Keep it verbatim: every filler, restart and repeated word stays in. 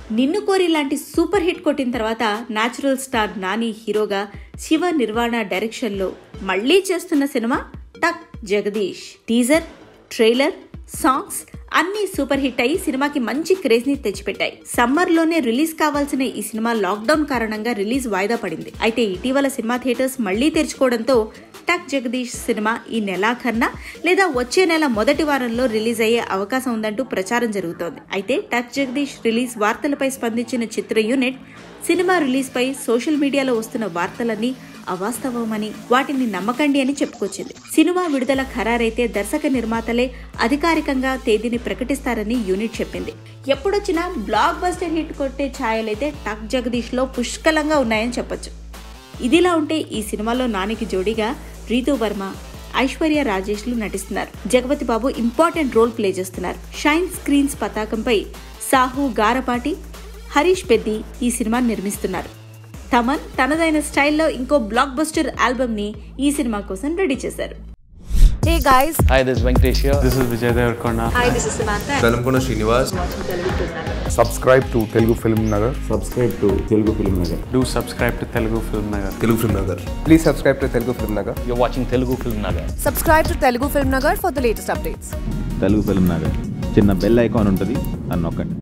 నిన్ను కోరి లాంటి సూపర్ హిట్ కొట్టిన తర్వాత న్యాచురల్ స్టార్ నాని హీరోగా శివ నిర్వాణ డైరెక్షన్ లో మళ్లీ చేస్తున్న cinema Tuck Jagadish. Teaser, trailer, songs అన్ని సూపర్ హిట్ అయి సినిమాకి మంచి క్రేజ్ ని తెచ్చిపెట్టాయి. సమ్మర్ లోనే రిలీజ్ కావాల్సిన ఈ సినిమా లాక్డౌన్ కారణంగా రిలీజ్ వాయిదా పడింది. అయితే ఇటీవల సినిమా థియేటర్స్ మళ్లీ తెరుచుకోవడంతో టక్ జగదీష్ సినిమా ఈ నెలాఖరున లేదా వచ్చే నెల మొదటి వారంలో రిలీజ్ అయ్యే అవకాశం ఉందంటూ ప్రచారం జరుగుతోంది. అయితే టక్ జగదీష్ రిలీజ్ వార్తలపై స్పందించిన చిత్ర యూనిట్ సినిమా రిలీజ్ పై సోషల్ మీడియాలో వస్తున్న వార్తలన్నీ అవాస్తవమని, వాటిని నమ్మకండి అని చెప్పుకొచ్చింది. సినిమా విడుదల ఖరారైతే దర్శక నిర్మాతలే అధికారికంగా తేదీని ప్రకటిస్తారని యూనిట్ చెప్పింది. ఎప్పుడొచ్చినా బ్లాక్ బస్టర్ హిట్ కొట్టే ఛాయలైతే టక్ జగదీష్ లో పుష్కలంగా ఉన్నాయని చెప్పొచ్చు. ఇదిలా ఉంటే ఈ సినిమాలో నానికి జోడీగా రీతూ వర్మ, ఐశ్వర్య రాజేష్లు నటిస్తున్నారు. Jagapathi Babu important role play చేస్తున్నారు. షైన్ స్క్రీన్స్ పతాకంపై సాహు గారపాటి, హరీష్ పెద్ది ఈ సినిమాని నిర్మిస్తున్నారు. తమన్ తనదైన స్టైల్లో ఇంకో బ్లాక్ బస్టర్ ఆల్బమ్ ని ఈ సినిమా కోసం రెడీ చేశారు. Hey guys, hi, this is Venkatesh here. This is Vijay Devarkonda. Hi, this is Samantha. Velamkonda Srinivas. Subscribe to Telugu Film Nagar. Subscribe to Telugu Film Nagar. Do subscribe to Telugu Film Nagar. Telugu Film Nagar. Please subscribe to Telugu Film Nagar. You're watching Telugu Film Nagar. Subscribe to Telugu Film Nagar for the latest updates. Telugu Film Nagar. చిన్న bell icon ఉంటుంది, అని నొక్కండి.